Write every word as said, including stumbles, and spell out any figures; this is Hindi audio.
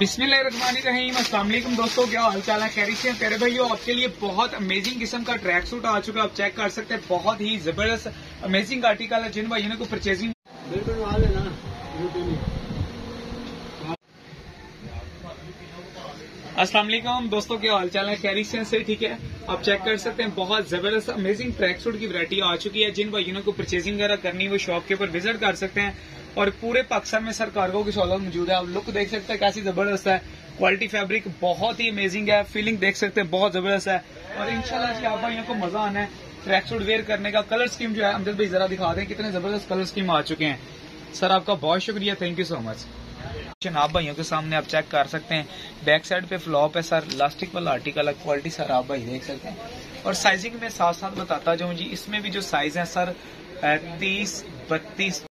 बिस्मिल्लाहिर्रहमानिर्रहीम। अस्सलाम वालेकुम दोस्तों, क्या हाल चाल है? खैरियत से प्यारे भाइयों, आपके लिए बहुत अमेजिंग किस्म का ट्रैक सूट आ चुका है। आप चेक कर सकते हैं, बहुत ही जबरदस्त अमेजिंग आर्टिकल है। जिन भाइयों ने को परचेजिंग अस्सलाम वालेकुम दोस्तों, क्या हाल चाल है? खैरियत से ठीक है। आप चेक कर सकते हैं, बहुत जबरदस्त अमेजिंग ट्रैक सूट की वैरायटी आ चुकी है। जिन भाइयों को परचेजिंग वगैरह करनी है वो शॉप के ऊपर विजिट कर सकते हैं। और पूरे पाकिस्तान में सर कार्गो की सहूलत मौजूद है। आप लुक देख सकते हैं कैसी जबरदस्त है। क्वालिटी फैब्रिक बहुत ही अमेजिंग है। फीलिंग देख सकते हैं, बहुत जबरदस्त है। और इंशाल्लाह जी आप भाइयों को मजा आना है ट्रैक सूट वेयर करने का। कलर स्कीम जो है अमजद भाई जरा दिखा दें, कितने जबरदस्त कलर स्कीम आ चुके हैं। सर आपका बहुत शुक्रिया, थैंक यू सो मच। आप भाइयों के सामने आप चेक कर सकते हैं, बैक साइड पे फ्लॉप है सर, इलास्टिक वाला आर्टिकल है। क्वालिटी सर आप भाई देख सकते हैं। और साइजिंग में साथ साथ बताता जाऊं जी, इसमें भी जो साइज है सर तीस बत्तीस